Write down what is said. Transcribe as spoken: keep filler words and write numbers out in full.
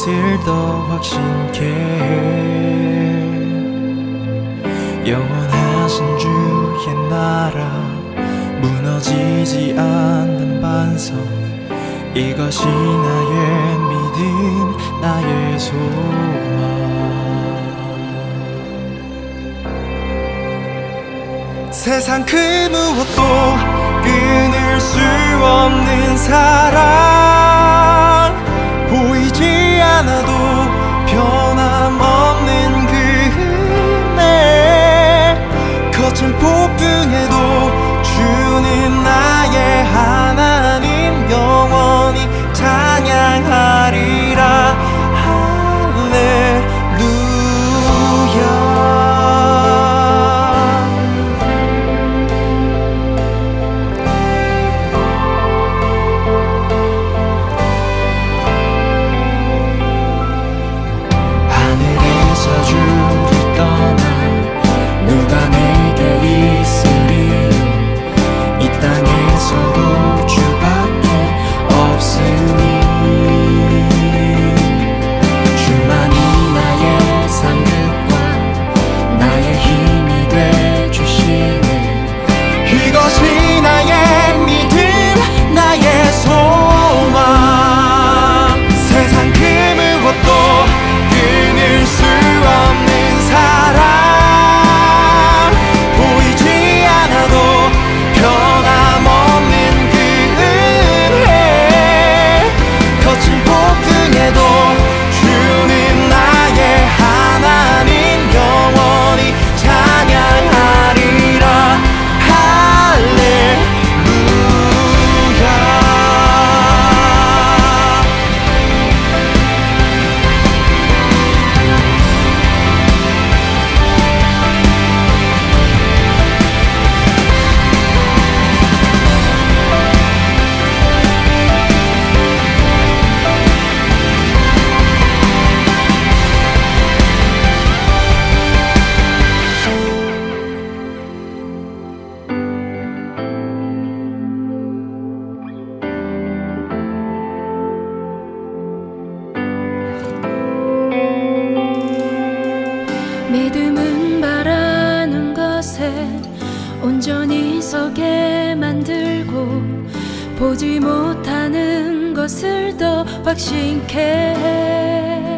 것을 더 확신케 해. 영원하신 주의 나라 무너지지 않는 반석, 이것이 나의 믿음, 나의 소망. 세상 그 무엇도 끊을 수 없는 사랑, 보이지 않아도 변함없는 그 은혜, 거친 폭풍에도 주는 나의 하나님, 영원히 찬양하리라. 할렐루야. 믿음은 바라는 것에 온전히 서게 만들고, 보지 못하는 것을 더 확신케 해.